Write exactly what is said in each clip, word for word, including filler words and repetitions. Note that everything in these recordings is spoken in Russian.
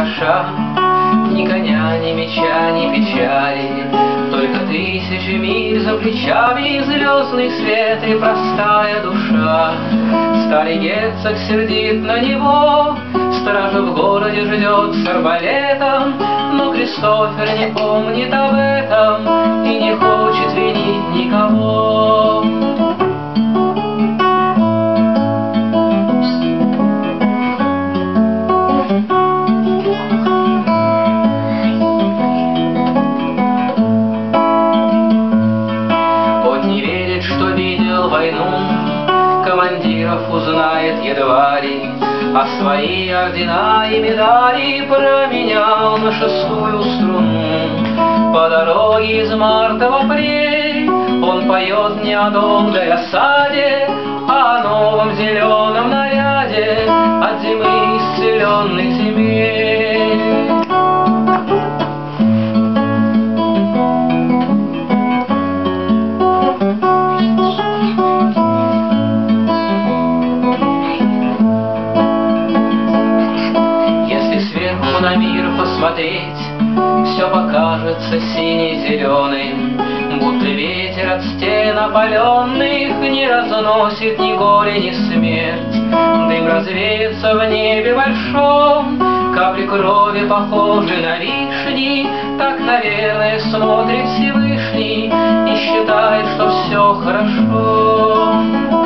хороша, ни коня, ни меча, ни печали, только тысячи миль за плечами, звездный свет и простая душа. Старый герцог сердит на него, стража в городе ждет с арбалетом, но Кристофер не помнит об этом и не хочет винить никого. Он не верит, что видел войну, командиров узнает едва ли, а свои ордена и медали променял на шестую струну. По дороге из марта в апрель он поет не о долгой осаде, а о новом зеленом наряде от зимы исцеленных земель. На мир посмотреть, все покажется сине-зеленым, будто ветер от стен опаленных не разносит ни горе, ни смерть. Дым развеется в небе большом, капли крови похожи на вишни, так, наверное, смотрит Всевышний и считает, что все хорошо.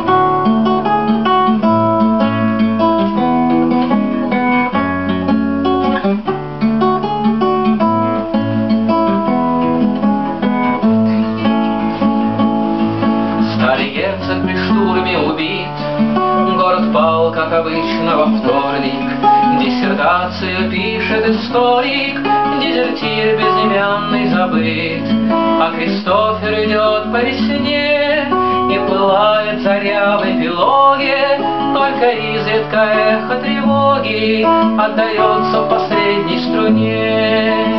Старый герцог при штурме убит, город пал, как обычно, во вторник. Диссертацию пишет историк, дезертир безымянный забыт. А Кристофер идет по весне, и пылает заря в эпилоге, только изредка эхо тревоги отдается в последней струне.